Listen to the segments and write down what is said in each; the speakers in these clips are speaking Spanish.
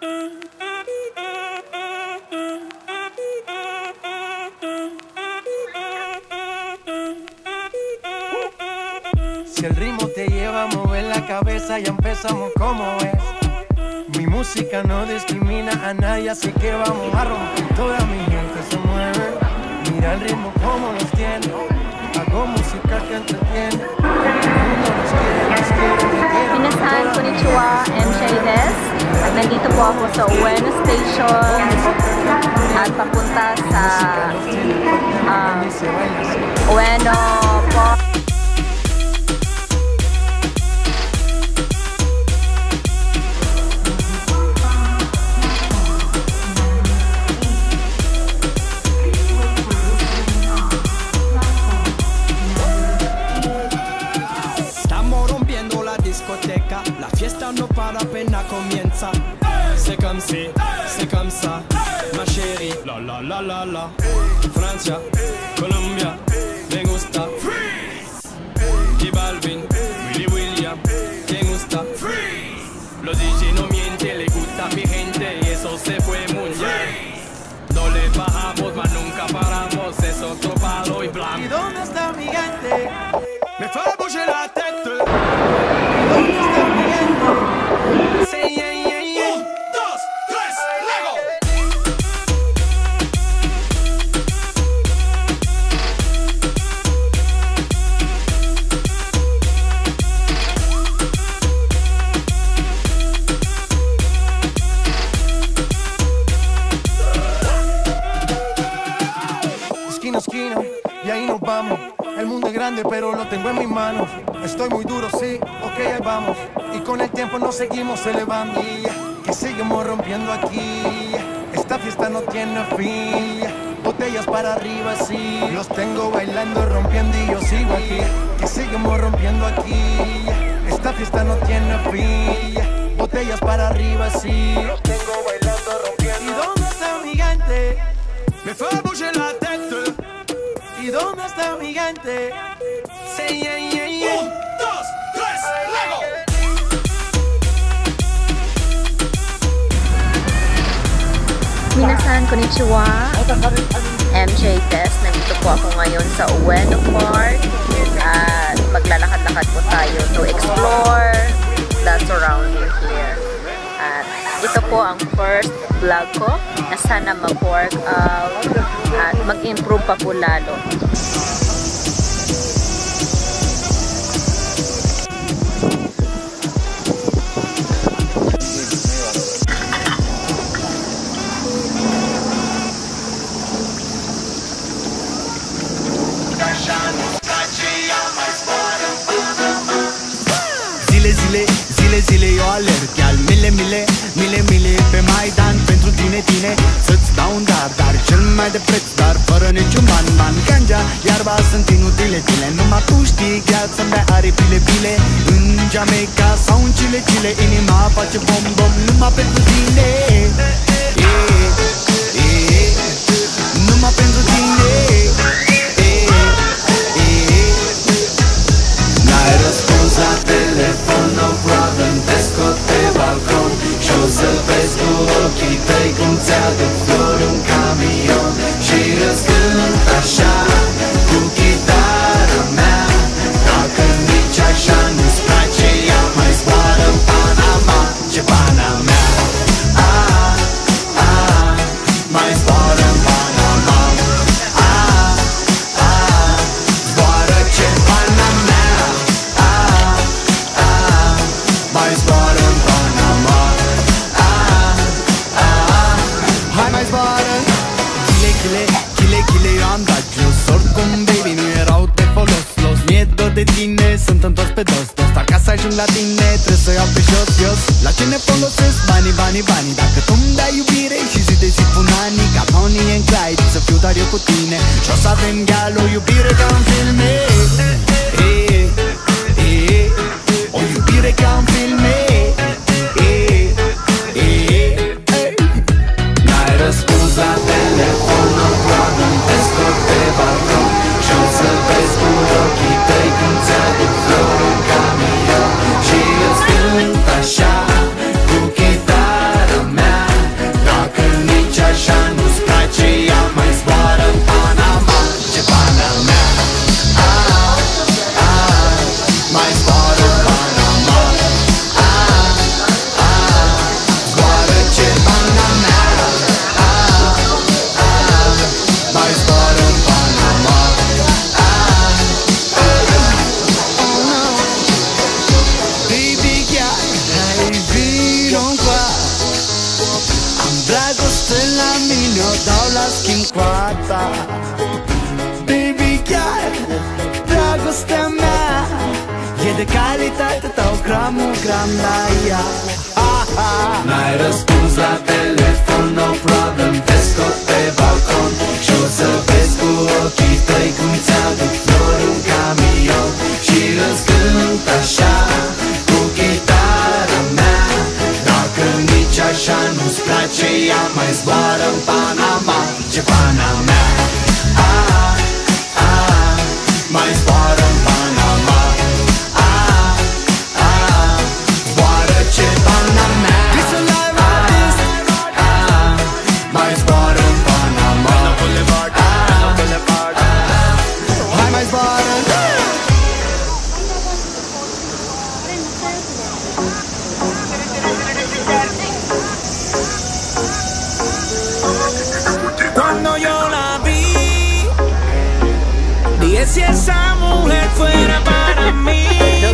Si el ritmo te lleva a mover la cabeza, ya empezamos como es. Mi música no discrimina a nadie, así que vamos a romper. Toda mi gente se mueve, mira el ritmo como los tiene. Hago música que entretiene. Minasan, konnichiwa, MJ des. At nandito po ako sa Ueno Station at papunta sa Ueno Park. La fiesta no para apenas comienza. C'est comme si, c'est comme ça, ma chérie. La la la la la. Francia, Colombia, me gusta. Freeze. J Balvin, Willy William, me gusta. Freeze. Los DJ no mienten, le gusta a mi gente y eso se fue muy bien. No le bajamos, mas nunca paramos, es otro palo y blanco. ¿Y dónde está mi gente? Me fait bouger la tête. ¿Dónde está mi gente? Say yeah, yeah, yeah. 1, 2, 3, Lego. Esquina a esquina, y ahí nos vamos. El mundo es grande, pero lo tengo en mis manos. Estoy muy duro, sí, ok, ahí vamos. Y con el tiempo nos seguimos elevando. Que seguimos rompiendo aquí. Esta fiesta no tiene fin. Botellas para arriba, sí. Los tengo bailando, rompiendo y yo sigo aquí. Que seguimos rompiendo aquí. Esta fiesta no tiene fin. Botellas para arriba, sí. Los tengo bailando, rompiendo. ¿Y dónde está mi gente? Me fait bouger la tête. ¿Y dónde está mi gente? Say yeah, yeah, yeah. 1, 2, 3, Lego. Minasan, konnichiwa, MJ des. Nandito po ako ngayon sa Ueno Park at maglalakad-lakad po tayo to explore the surrounding here. At ito po ang first vlog ko na sana mag-work out at mag-improve pa po lalo. Zile eu alerg, iar mile pe Maidan pentru tine să-ți dau un dar cel mai de preț, dar fără niciun ban Ganja, iarba sunt inutile. Numai tu știi gheața mea are bile în Jamaica sau în Chile. Inima face bom numai pentru tine. Numai pentru tine. N-ai răspuns la telefon, no problem, te scot pe balcon și o să-l vezi cu ochii tăi cum ți-aduc flori un camion și răzcânt așa cu chitara mea. Dacă nici așa nu-ți place, ea mai zboară în Panama. Ce Panama? Mai zboară în Panama. Zboară ce Panama. Mai zboară în Panama. Hai mai zboară. Chile, eu am dat jos. Oricum, baby, nu erau de folos. Mi-e dor de tine, sunt întors pe dos. Dar ca să ajung la tine, trebuie să iau pe jos. La ce ne folosesc banii? Dacă tu-mi dai iubire și zi de zi pun anii, ca Bonnie and Clyde, să fiu doar eu cu tine. Și o să avem gal, o iubire ca în filme. O iubire ca în filme. N-ai răspuns la telefon, no problem, te scot pe balcon și o să vezi cu ochii tăi cum ți-aduc flori în camion și îți cânt așa cu chitara mea. asking kwarta. Baby girl, dragost är med. Ge det kalitate tău gram na ea. N-ai răspuns la telefon, no problem, te scot pe balcon și o să vezi cu ochii tăi cum ți-aduc flori în camion și îți cânt așa cu chitara mea. Dacă nici așa nu-ți place, ea mai zboară în Panama. Ce pana mea, mai zboară în Panama. Zboară ce pana mea. Mai zboară în Panama. Hai mai zboară. Cuando yo la vi, dije si esa mujer fuera para mí.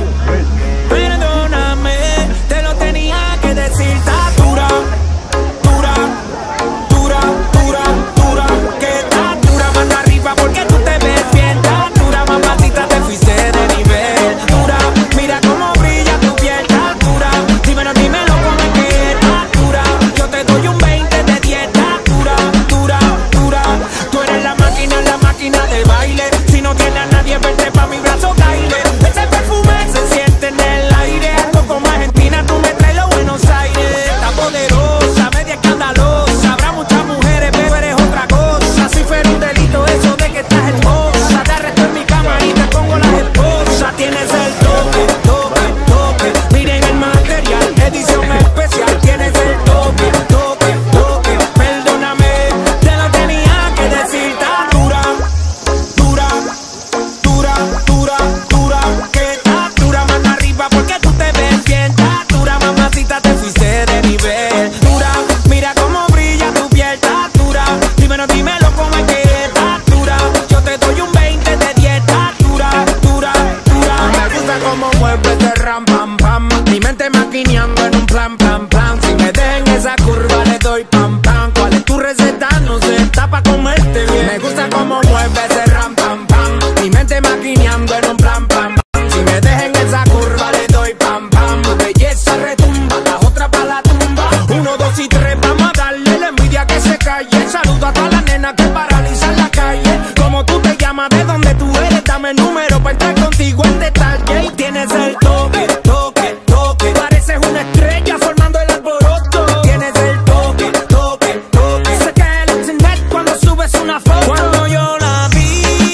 Perdóname, te lo tenía que decir. Está dura, dura, dura, dura, dura. Que está dura, mano arriba porque tú te ves bien. Está dura, mamacita, te fuiste de nivel. Dura, mira cómo brilla tu piel. Está dura, dímelo, dímelo cómo es que está dura. Yo te doy un 20 de 10. Está dura, dura, dura. Tú eres la máquina de baile. Si no tienes a nadie, vente pa' mi brazo, caile. Ese perfume se siente en el aire. Algo como Argentina, tú me traes los Buenos Aires. Está poderosa, media escandalosa. Habrá muchas mujeres, pero eres otra cosa. Si fuera un delito eso de que estás hermosa, te arresto en mi cama y te pongo las esposas. Tienes el toque, toque, toque. Miren el material, edición especial. Tienes el toque, toque, toque. Perdóname, te lo tenía que decir. Está dura, dura, dura, dura, dura. Que está dura, mano arriba porque tú te ves bien. Está dura, mamacita, te fuiste de nivel. Dura, mira cómo brilla tu piel. Está dura, dímelo, dímelo cómo es que está dura. Yo te doy un 20 de 10. Está dura, dura, dura. Me gusta cómo mueves ese ram, pam, pam. Mi mente maquineando en un plan, plan, plan. Si me dejen esa curva le doy pam, pam. ¿Cuál es tu receta? No sé, está pa' comerte bien. Me gusta cómo mueves ese ram, pam, pam. Mi mente maquineando en un plan, pam, pam. Si me dejen esa curva le doy pam, pam. Tu belleza retumba, las otras pa' la tumba. 1, 2 y 3, vamos a darle la envidia que se calle. Saludo a todas las nenas que paralizan la calle. Como tú te llamas, de dónde tú eres, dame el número para entrar contigo en detalle. Y tienes el toque, toque, toque. Pareces una estrella formando el alboroto. Tienes el toque, toque, toque. Se cae el internet cuando subes una foto. Cuando yo la vi,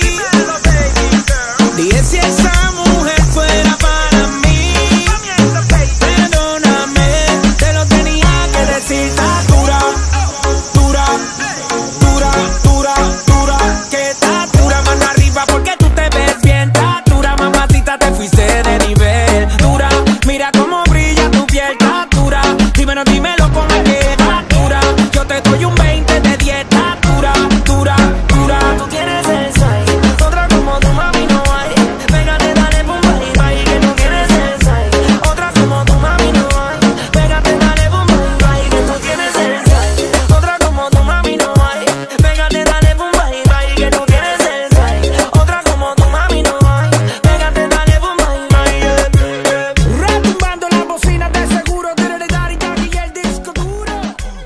dije si esa mujer fuera para mí. Perdóname, te lo tenía que decir. Está dura, dura, dura, dura, dura. Que está dura, mano arriba porque tú te ves bien. Está dura, mamacita, te fuiste de nivel. Dura, mira cómo brilla tu piel. Está dura, dímelo, dímelo cómo es que está dura. Yo te doy un 20 de 10. Está dura, dura, dura. Tú tienes el size, otra como tu mami no hay. Pégate, dale, pum, bye, bye, que tú tienes el size. Otra como tu mami no hay. Pégate, dale, pum, bye, bye, que tú tienes el size. Otra como tu mami no hay. Pégate, dale, pum, bye, bye, que tú tienes el size. Otra como tu mami no hay. Pégate, dale, pum, bye, bye, retumbando las bocinas de seguro. De heredar y el disco duro.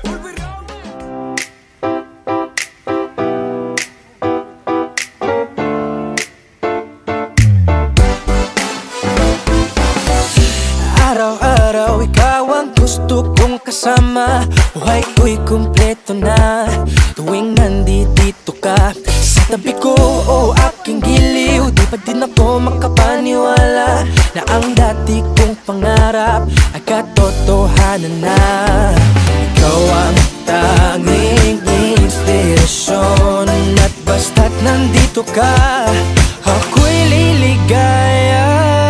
Araw-araw ikaw ang gusto kong kasama. Buhay ko'y kumpleto na tuwing nandito ka sa tabi ko o aking giliw. Di pa din ako makapaniwala na ang dati kong pangarap ay katotohanan na. Ikaw ang tanging inspirasyon at basta't nandito ka, ako'y liligaya.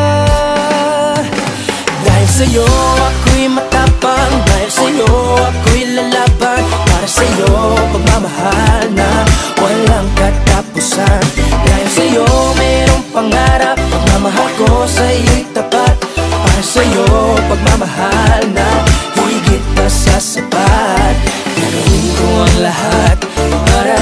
Dahil sa'yo ako'y matapang, dahil sa'yo ako'y lalaban. Para sa'yo pagmamahal na walang katapusan. Dahil sa'yo mayroong pangarap, pagmamahal ko sa'yo'y tapat. Para sa'yo pagmamahal na higit pa sa sapat. Gagawin ko ang lahat para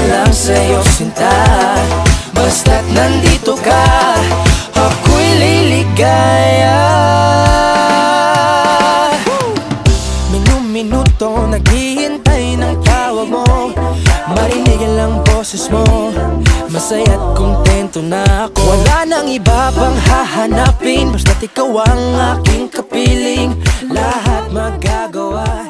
to, naghihintay ng tawag mo. Marinig lang boses mo, masaya't kontento na ako. Wala nang iba pang hahanapin, basta't ikaw ang aking kapiling. Lahat magagawa